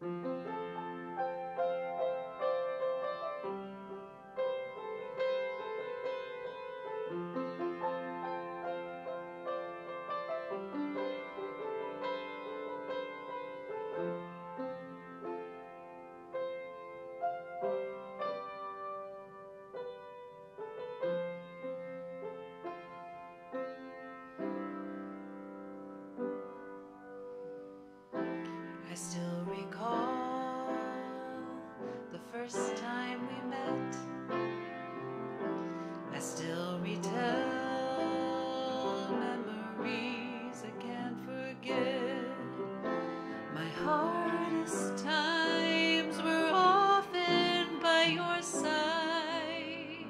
I still recall the first time we met. I still retell memories I can't forget. My hardest times were often by your side.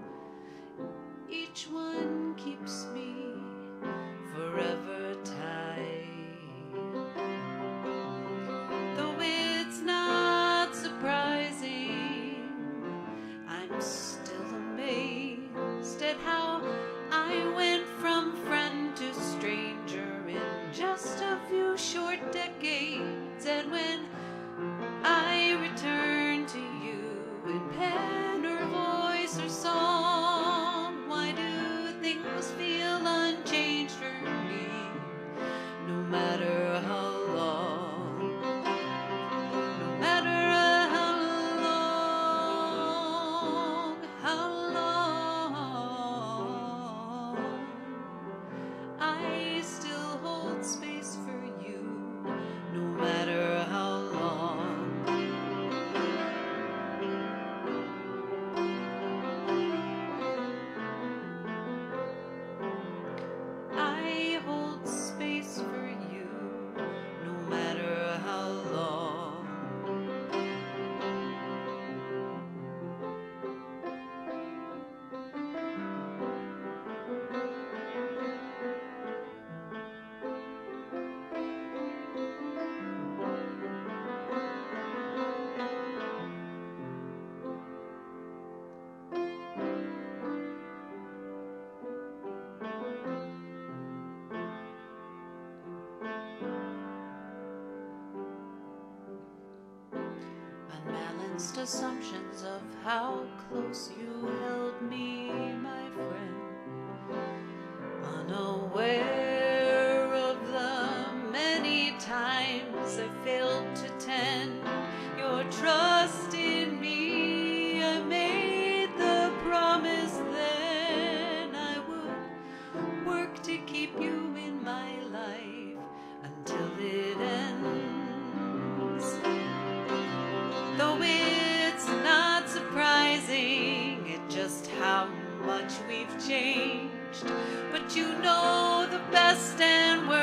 Each one keeps me forever tied. Though it's not surprising, I'm still amazed at how I went from friend to stranger in just a few short decades. And when I return to you in pen or voice or song, why do things feel unchanged for me, no matter how long, no matter how long, I still hold space for you, no matter how long. I hold space for you, no matter how long. Unbalanced assumptions of how close you held me, my friend, unaware of the many times I failed to tend your trust in me. I made the promise then I would work to keep you in my life until it ends. Though it's not surprising at just how much we've changed, but you know the best and worst